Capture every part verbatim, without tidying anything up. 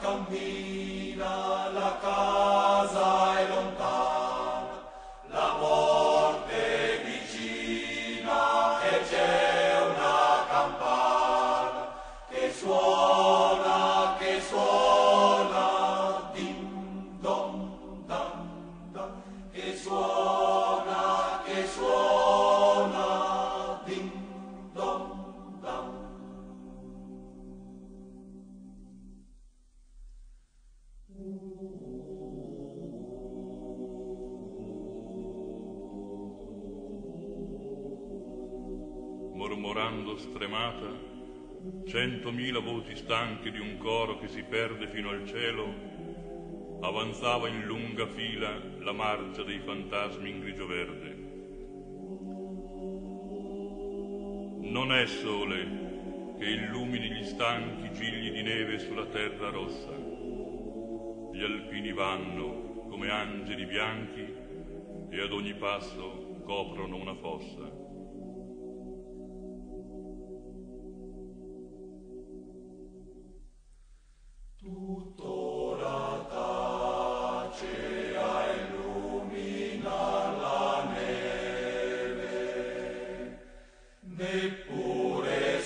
cammina, la casa è lontana, la morte è vicina e c'è una campana che suona, che suona, din don dan dan, che suona, che suona, din don dan. Mormorando stremata, centomila voci stanche di un coro che si perde fino al cielo, avanzava in lunga fila la marcia dei fantasmi in grigio verde. Non è sole che illumini gli stanchi gigli di neve sulla terra rossa. Gli alpini vanno come angeli bianchi e ad ogni passo coprono una fossa. Tuttora tace a illuminar la neve, neppure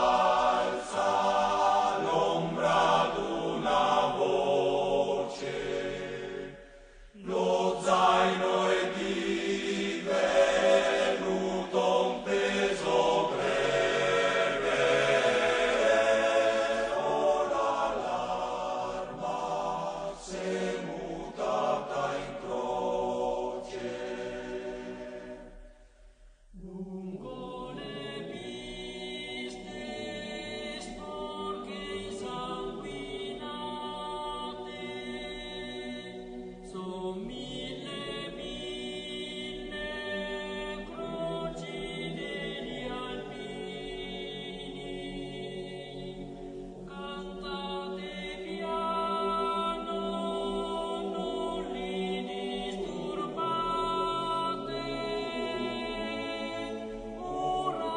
s'alza l'ombra d'una voce, lo zaino è divenuto un peso breve, ora l'arma s'è mutata in croce. Lungo le piste sporche insanguinate, son mille, mille croci degli alpini. Cantate piano, non li disturbate, ora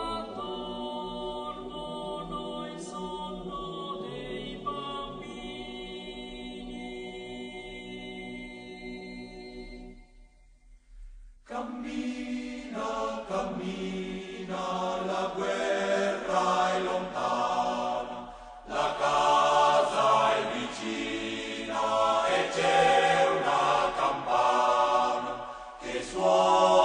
dormono il sonno dei bambini. Cammina, cammina, la guerra è lontana, la casa è vicina e c'è una campana che suona.